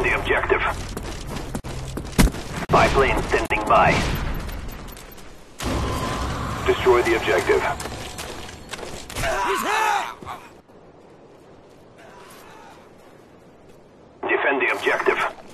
the objective. Spy plane standing by. Destroy the objective. Defend the objective.